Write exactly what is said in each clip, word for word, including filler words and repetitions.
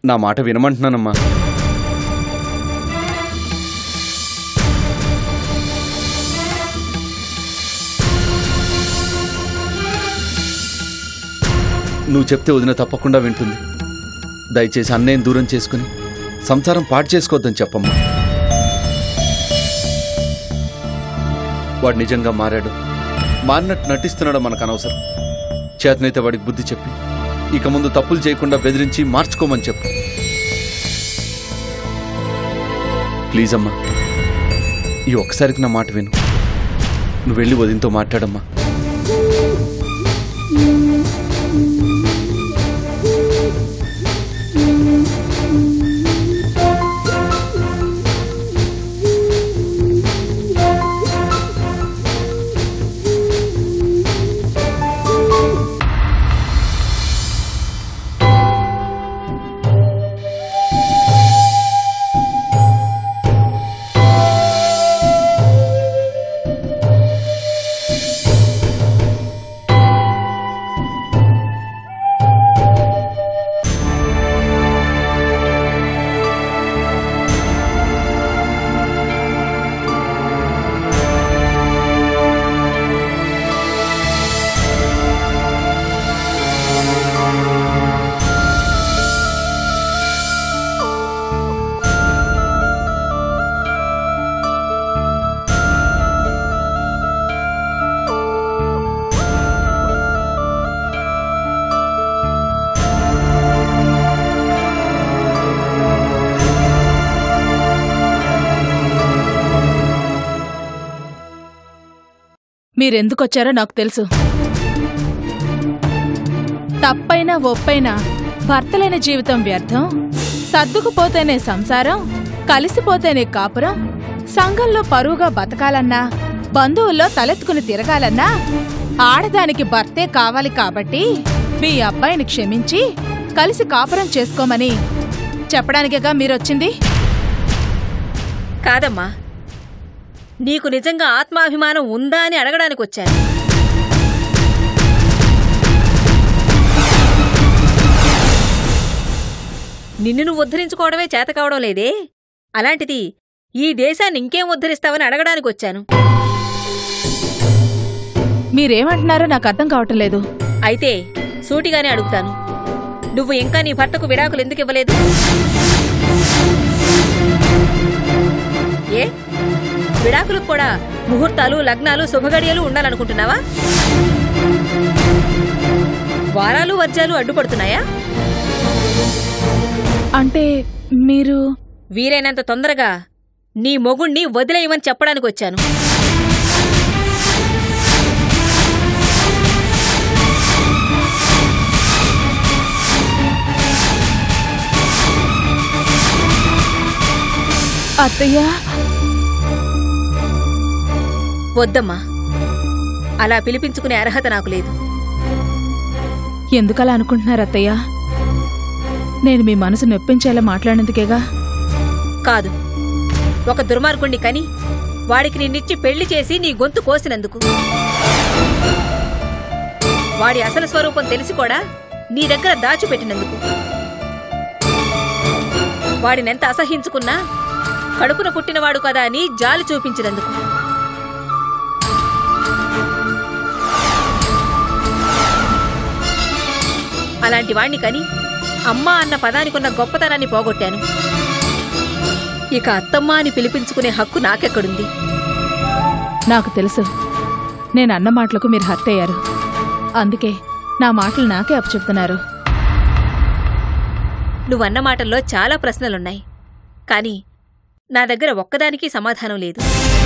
నా మాట వినమంటున్నానమ్మా. నువ్వు చెప్తే వదిన తప్పకుండా వింటుంది. దయచేసి అన్నయ్యని దూరం చేసుకుని సంసారం పాటు చేసుకోవద్దని చెప్పమ్మా. వాడు నిజంగా మారాడు, మారినట్టు నటిస్తున్నాడో మనకు అనవసరం. చేతనైతే వాడికి బుద్ధి చెప్పి ఇక ముందు తప్పులు చేయకుండా బెదిరించి మార్చుకోమని చెప్పు. ప్లీజ్ అమ్మా, ఈ ఒక్కసారికి నా మాట విను. నువ్వు వెళ్ళి వదినతో మాట్లాడమ్మా. మీరెందుకొచ్చారో నాకు తెలుసు. తప్పైనా ఒప్పైనా భర్తలైన జీవితం వ్యర్థం, సర్దుకుపోతేనే సంసారం, కలిసిపోతేనే కాపురం, సంఘంలో పరువుగా బతకాలన్నా, బంధువుల్లో తలెత్తుకుని తిరగాలన్నా ఆడదానికి భర్తే కావాలి. కాబట్టి మీ అబ్బాయిని క్షమించి కలిసి కాపురం చేసుకోమని చెప్పడానికేగా మీరొచ్చింది. కాదమ్మా, నీకు నిజంగా ఆత్మాభిమానం ఉందా అని అడగడానికి వచ్చాను. నిన్ను నువ్వు ఉద్ధరించుకోవడమే చేత కావడం లేదే, అలాంటిది ఈ దేశాన్ని ఇంకేం ఉద్ధరిస్తావని అడగడానికి వచ్చాను. మీరేమంటున్నారో నాకు అర్థం కావటం లేదు. అయితే సూటిగానే అడుగుతాను, నువ్వు ఇంకా నీ భర్తకు విడాకులు ఎందుకు ఇవ్వలేదు? ఏ విడాకులకు కూడా ముహూర్తాలు, లగ్నాలు, శుభగడియలు ఉండాలనుకుంటున్నావా? వారాలు వర్జాలు అడ్డుపడుతున్నాయా? అంటే మీరు వీలైనంత తొందరగా నీ మొగుణ్ణి వదిలేయమని చెప్పడానికి వచ్చాను. అత్తయ్య, వద్దమ్మా, అలా పిలిపించుకునే అర్హత నాకు లేదు. ఎందుకలా అనుకుంటున్నారు అత్తయ్య? నేను మీ మనసు నొప్పించేలా మాట్లాడినందుకేగా. కాదు, ఒక దుర్మార్గుణ్ణి కని వాడికి నిన్నిచ్చి పెళ్లి చేసి నీ గొంతు కోసినందుకు. వాడి అసలు స్వరూపం తెలిసి కూడా నీ దగ్గర దాచిపెట్టినందుకు. వాడినెంత అసహించుకున్నా కడుపున పుట్టినవాడు కదా అని జాలి చూపించినందుకు. అలాంటి వాణ్ణి కని అమ్మా అన్న పదానికున్న గొప్పతనాన్ని పోగొట్టాను. ఇక అత్తమ్మ అని పిలిపించుకునే హక్కు నాకెక్కడుంది? నాకు తెలుసు, నేను అన్న మాటలకు మీరు హర్ట్ అయ్యారు. అందుకే నా మాటలు నాకే అప్పచెప్తున్నారు. నువ్వన్న మాటల్లో చాలా ప్రశ్నలున్నాయి, కానీ నా దగ్గర ఒక్కదానికి సమాధానం లేదు.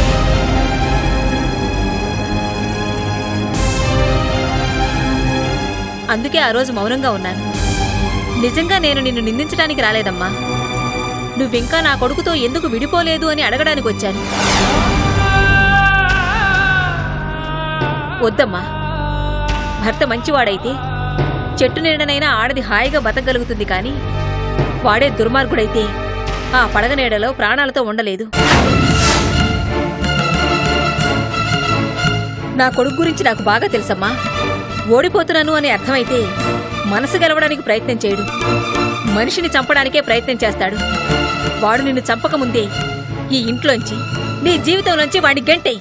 అందుకే ఆ రోజు మౌనంగా ఉన్నాను. నిజంగా నేను నిన్ను నిందించడానికి రాలేదమ్మా. నువ్వింకా నా కొడుకుతో ఎందుకు విడిపోలేదు అని అడగడానికి వచ్చాను. వద్దమ్మా, భర్త మంచివాడైతే చెట్టు నీడనైనా ఆడది హాయిగా బతకగలుగుతుంది, కానీ వాడే దుర్మార్గుడైతే ఆ పడగ నీడలో ప్రాణాలతో ఉండలేదు. నా కొడుకు గురించి నాకు బాగా తెలుసమ్మా. ఓడిపోతున్నాను అని అర్థమైతే మనసు గెలవడానికి ప్రయత్నం చేయడు, మనిషిని చంపడానికే ప్రయత్నం చేస్తాడు. వాడు నిన్ను చంపకముందే ఈ ఇంట్లోంచి, నీ జీవితంలోంచి వాడి గంటే.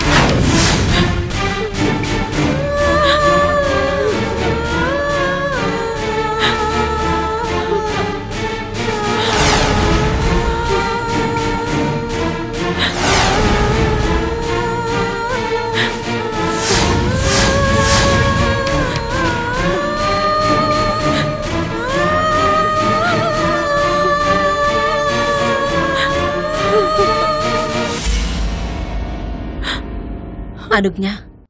అనుజ్ఞ,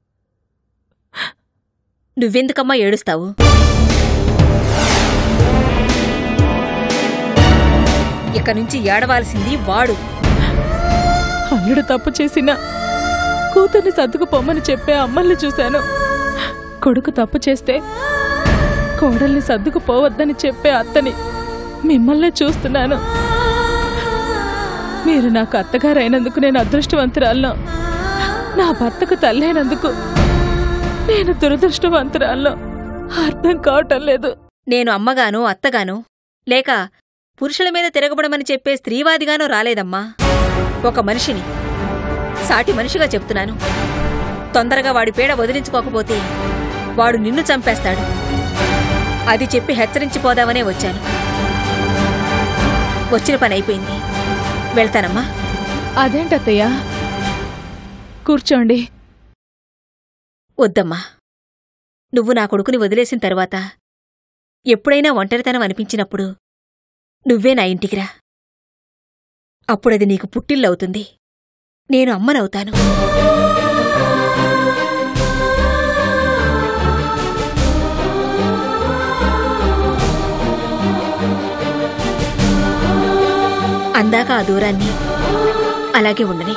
నువ్వెందుకమ్మా ఏడుస్తావు? ఇక నుంచి ఏడవాల్సింది వాడు. అల్లుడు తప్పు చేసిన కూతుర్ని సర్దుకుపోమ్మని చెప్పే అమ్మల్ని చూశాను. కొడుకు తప్పు చేస్తే కోడల్ని సర్దుకుపోవద్దని చెప్పే అత్తని మిమ్మల్నే చూస్తున్నాను. మీరు నాకు అత్తగారైనందుకు నేను అదృష్టవంతురాలను, నా భర్తకు తల్లైనందుకు నేను దురదృష్టవంతురాలను. అర్థం కావటం లేదు. నేను అమ్మగానో అత్తగానో లేక పురుషుల మీద తిరగబడమని చెప్పే స్త్రీవాదిగానో రాలేదమ్మా. ఒక మనిషిని, సాటి మనిషిగా చెప్తున్నాను. తొందరగా వాడి పీడ వదిలించుకోకపోతే వాడు నిన్ను చంపేస్తాడు. అది చెప్పి హెచ్చరించిపోదామనే వచ్చాను. వచ్చిన పని అయిపోయింది, వెళ్తానమ్మా. అదేంటత్తయ్యా? కూర్చోండి. వద్దమ్మా, నువ్వు నా కొడుకుని వదిలేసిన తరువాత ఎప్పుడైనా ఒంటరితనం అనిపించినప్పుడు నువ్వే నా ఇంటికిరా. అప్పుడది నీకు పుట్టిల్లవుతుంది. నేను అమ్మనవుతాను. అందాక ఆ దూరాన్ని అలాగే ఉండని.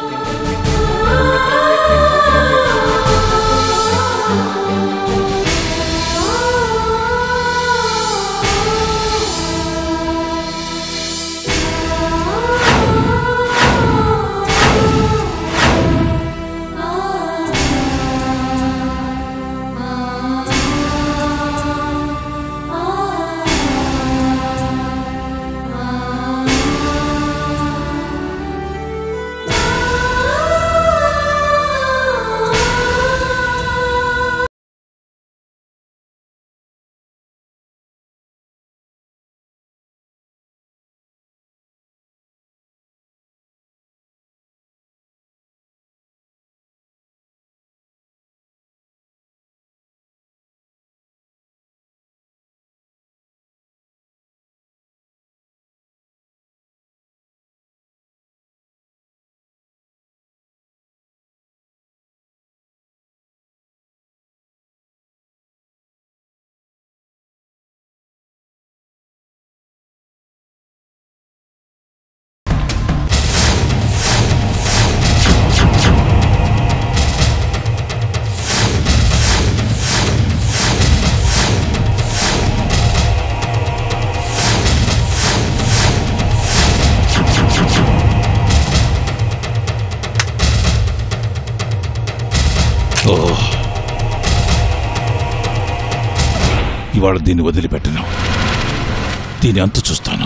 ఇవాళ దీన్ని వదిలిపెట్టను. దీని అంతు చూస్తాను.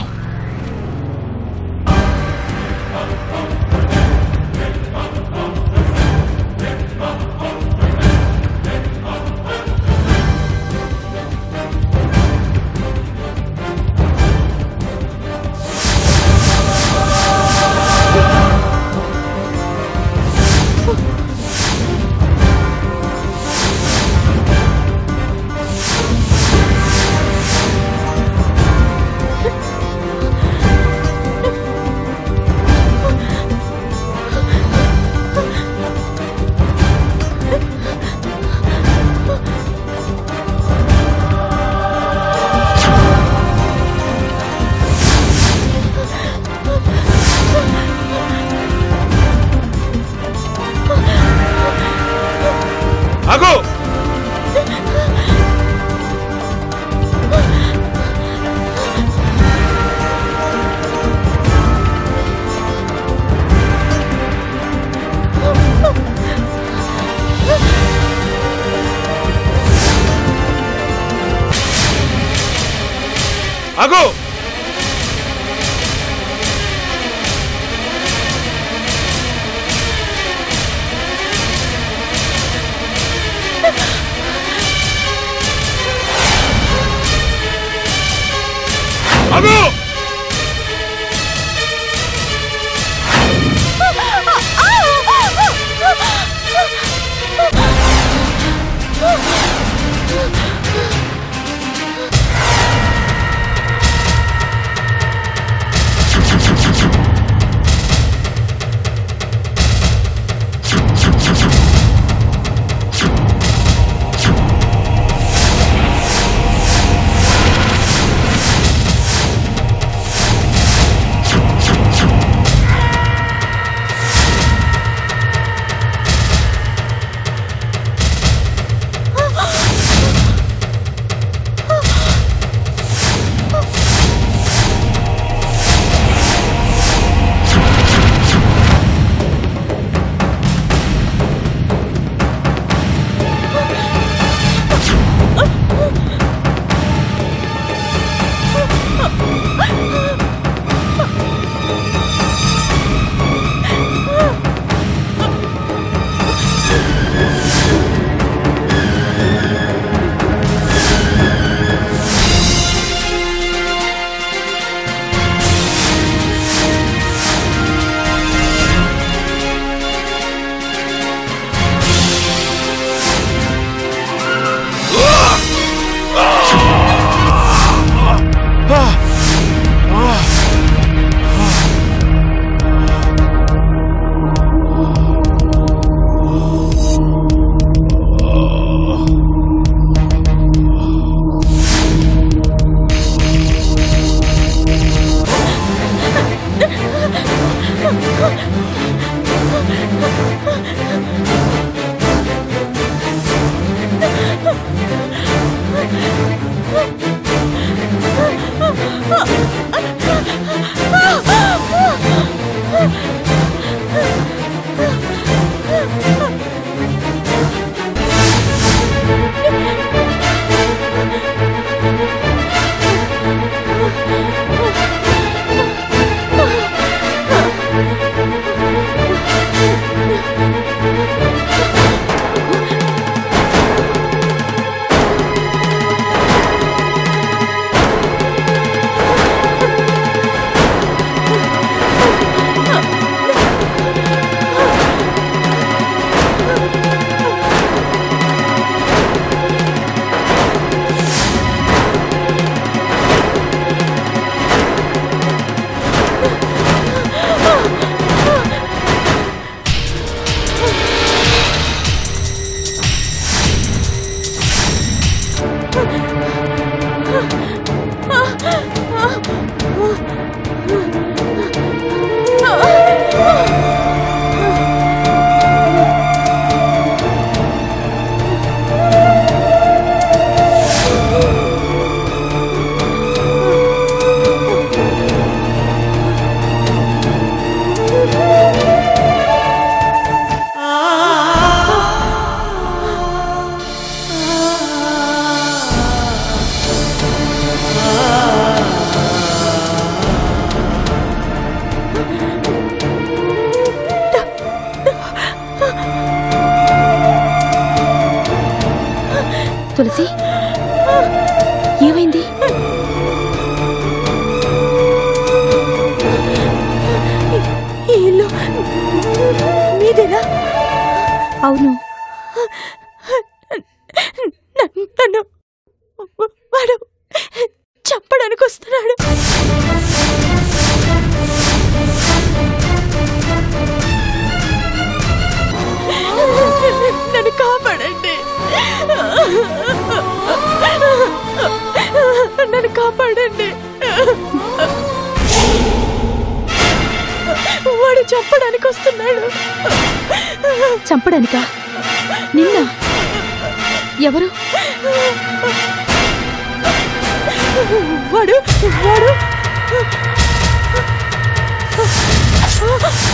ఆగు! తులసి ఏమైంది? ఈ ఇల్లు మీదేనా? అవును. నన్ను వాడు చంపడానికి వస్తున్నాడు. నన్ను కాపాడండి, నన్ను కాపాడండి. వాడు చంపడానికి వస్తున్నాడు. చంపడానికా? నిన్న ఎవరు? వాడు వాడు